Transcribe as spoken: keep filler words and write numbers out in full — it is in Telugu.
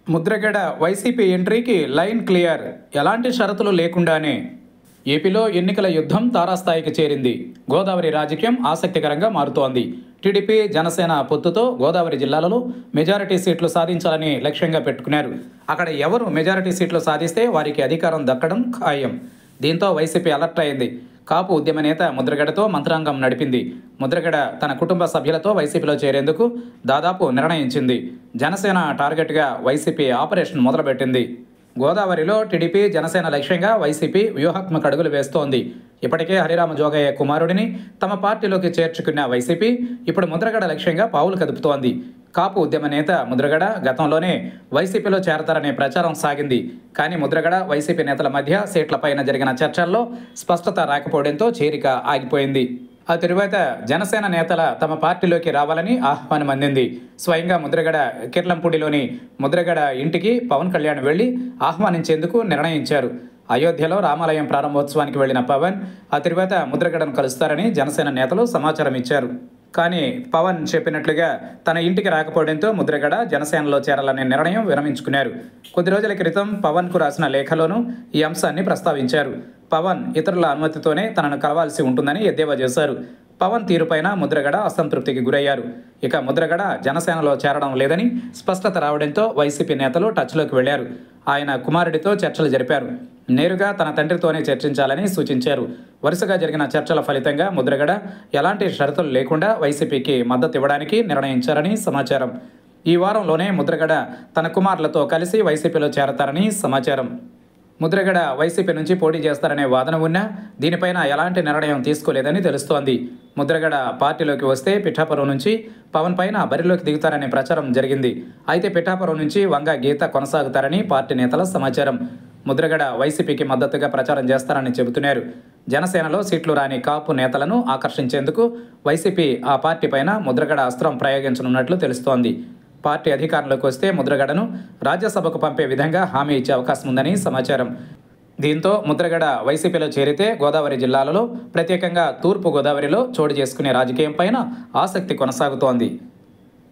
ముద్రగడ వైసీపీ ఎంట్రీకి లైన్ క్లియర్, ఎలాంటి షరతులు లేకుండానే. ఏపీలో ఎన్నికల యుద్ధం తారాస్థాయికి చేరింది. గోదావరి రాజకీయం ఆసక్తికరంగా మారుతోంది. టీడీపీ జనసేన పొత్తుతో గోదావరి జిల్లాలలో మెజారిటీ సీట్లు సాధించాలని లక్ష్యంగా పెట్టుకున్నారు. అక్కడ ఎవరు మెజారిటీ సీట్లు సాధిస్తే వారికి అధికారం దక్కడం ఖాయం. దీంతో వైసీపీ అలర్ట్ అయింది. కాపు ఉద్యమ నేత ముద్రగడతో మంత్రాంగం నడిపింది. ముద్రగడ తన కుటుంబ సభ్యులతో వైసీపీలో చేరేందుకు దాదాపు నిర్ణయించింది. జనసేన టార్గెట్గా వైసీపీ ఆపరేషన్ మొదలుపెట్టింది. గోదావరిలో టీడీపీ జనసేన లక్ష్యంగా వైసీపీ వ్యూహాత్మక అడుగులు వేస్తోంది. ఇప్పటికే హరిరామ జోగయ్య కుమారుడిని తమ పార్టీలోకి చేర్చుకున్న వైసీపీ ఇప్పుడు ముద్రగడ లక్ష్యంగా పావులు కదుపుతోంది. కాపు ఉద్యమ నేత ముద్రగడ గతంలోనే వైసీపీలో చేరతారనే ప్రచారం సాగింది. కానీ ముద్రగడ వైసీపీ నేతల మధ్య సీట్లపైన జరిగిన చర్చల్లో స్పష్టత రాకపోవడంతో చేరిక ఆగిపోయింది. ఆ తరువాత జనసేన నేతల తమ పార్టీలోకి రావాలని ఆహ్వానం అందింది. స్వయంగా ముద్రగడ కిర్లంపూడిలోని ముద్రగడ ఇంటికి పవన్ కళ్యాణ్ వెళ్లి ఆహ్వానించేందుకు నిర్ణయించారు. అయోధ్యలో రామాలయం ప్రారంభోత్సవానికి వెళ్లిన పవన్ ఆ తరువాత ముద్రగడను కలుస్తారని జనసేన నేతలు సమాచారం ఇచ్చారు. కానీ పవన్ చెప్పినట్లుగా తన ఇంటికి రాకపోవడంతో ముద్రగడ జనసేనలో చేరాలనే నిర్ణయం విరమించుకున్నారు. కొద్ది రోజుల క్రితం పవన్కు రాసిన లేఖలోనూ ఈ అంశాన్ని ప్రస్తావించారు. పవన్ ఇతరుల అనుమతితోనే తనను కలవాల్సి ఉంటుందని ఎద్దేవా చేశారు. పవన్ తీరుపైన ముద్రగడ అసంతృప్తికి గురయ్యారు. ఇక ముద్రగడ జనసేనలో చేరడం లేదని స్పష్టత రావడంతో వైసీపీ నేతలు టచ్లోకి వెళ్లారు. ఆయన కుమారుడితో చర్చలు జరిపారు. నేరుగా తన తండ్రితోనే చర్చించాలని సూచించారు. వరుసగా జరిగిన చర్చల ఫలితంగా ముద్రగడ ఎలాంటి షరతులు లేకుండా వైసీపీకి మద్దతు ఇవ్వడానికి నిర్ణయించారని సమాచారం. ఈ వారంలోనే ముద్రగడ తన కుమారులతో కలిసి వైసీపీలో చేరతారని సమాచారం. ముద్రగడ వైసీపీ నుంచి పోటీ చేస్తారనే వాదన ఉన్నా దీనిపైన ఎలాంటి నిర్ణయం తీసుకోలేదని తెలుస్తోంది. ముద్రగడ పార్టీలోకి వస్తే పిఠాపురం నుంచి పవన్ పైన బరిలోకి దిగుతారనే ప్రచారం జరిగింది. అయితే పిఠాపురం నుంచి వంగ గీత కొనసాగుతారని పార్టీ నేతల సమాచారం. ముద్రగడ వైసీపీకి మద్దతుగా ప్రచారం చేస్తారని చెబుతున్నారు. జనసేనలో సీట్లు రాని కాపు నేతలను ఆకర్షించేందుకు వైసీపీ ఆ పార్టీ పైన ముద్రగడ అస్త్రం ప్రయోగించనున్నట్లు తెలుస్తోంది. పార్టీ అధికారంలోకి వస్తే ముద్రగడను రాజ్యసభకు పంపే విధంగా హామీ ఇచ్చే అవకాశం ఉందని సమాచారం. దీంతో ముద్రగడ వైసీపీలో చేరితే గోదావరి జిల్లాలలో ప్రత్యేకంగా తూర్పు గోదావరిలో చోటు చేసుకునే రాజకీయం పైన ఆసక్తి కొనసాగుతోంది.